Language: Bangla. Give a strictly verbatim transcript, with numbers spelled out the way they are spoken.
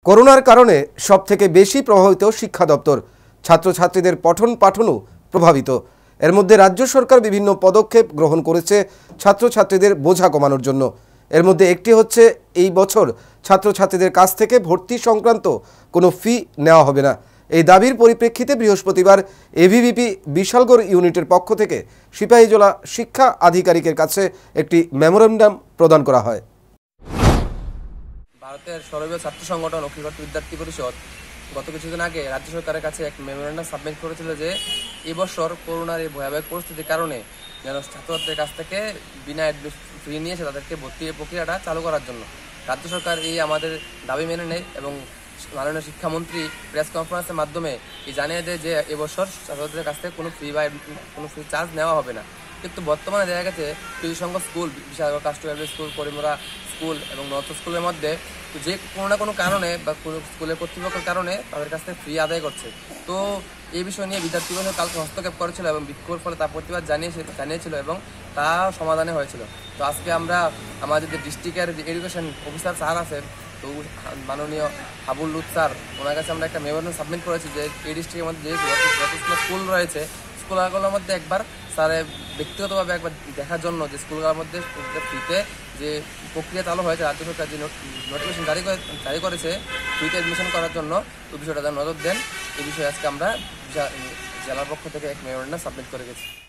করোনার কারণে সবথেকে বেশি প্রভাবিত শিক্ষা দপ্তর, ছাত্রছাত্রীদের পঠন পাঠনও প্রভাবিত। এর মধ্যে রাজ্য সরকার বিভিন্ন পদক্ষেপ গ্রহণ করেছে ছাত্রছাত্রীদের বোঝা কমানোর জন্য। এর মধ্যে একটি হচ্ছে এই বছর ছাত্রছাত্রীদের কাছ থেকে ভর্তি সংক্রান্ত কোনো ফি নেওয়া হবে না। এই দাবির পরিপ্রেক্ষিতে বৃহস্পতিবার এভিভিপি বিশালগড় ইউনিটের পক্ষ থেকে সিপাহীজলা শিক্ষা আধিকারিকের কাছে একটি মেমোরেন্ডাম প্রদান করা হয়। ভারতের সর্ববৃহৎ ছাত্র সংগঠন অখিল বিদ্যার্থী পরিষদ গত কিছুদিন আগে রাজ্য সরকারের কাছে এক মেমোরেন্ডাম সাবমিট করেছিল যে এবছর করোনার এই ভয়াবহ পরিস্থিতির কারণে যেন ছাত্রছাত্রীদের কাছ থেকে বিনা ফি নিয়ে এসে তাদেরকে ভর্তি প্রক্রিয়াটা চালু করার জন্য রাজ্য সরকার এই আমাদের দাবি মেনে নেয় এবং মাননীয় শিক্ষামন্ত্রী প্রেস কনফারেন্সের মাধ্যমে এই জানিয়ে দেয় যে এবছর ছাত্রছাত্রীদের কাছ থেকে কোনো ফি বা কোনো ফি চার্জ নেওয়া হবে না। কিন্তু বর্তমানে দেখা গেছে কিছু সংখ্যক school, Bishalgarh customer school, Karimura school এবং নর্থ স্কুলের মধ্যে যে কোনো না কোনো কারণে বা কোনো স্কুলের কর্তৃপক্ষের কারণে তাদের কাছ থেকে ফি আদায় করছে। তো এই বিষয় নিয়ে বিদ্যার্থী পরিষদ কালকে হস্তক্ষেপ করেছিল এবং বিক্ষোভের ফলে তার প্রতিবাদ জানিয়েছে জানিয়েছিল এবং তা সমাধানে হয়েছিল। তো আজকে আমরা আমাদের যে ডিস্ট্রিক্টের যে এডুকেশন অফিসার স্যার আছেন, তো মাননীয় হাবুল লুৎ স্যার, ওনার কাছে আমরা একটা মেমোরেন্ডাম সাবমিট করেছি যে এই ডিস্ট্রিক্টের মধ্যে যে যত স্কুল রয়েছে স্কুলগুলোর মধ্যে একবার স্যারে ব্যক্তিগতভাবে একবার দেখার জন্য যে স্কুলগুলোর মধ্যে ফ্রিতে যে প্রক্রিয়া চালু হয়েছে, রাজ্য সরকার যে নোটিফিকেশন জারি করে জারি করেছে ফ্রিতে অ্যাডমিশন করার জন্য, তো বিষয়টা যেন নজর দেন। এই বিষয়ে আজকে আমরা জেলার পক্ষ থেকে এক মেমোরেন্ডাম সাবমিট করে গেছি।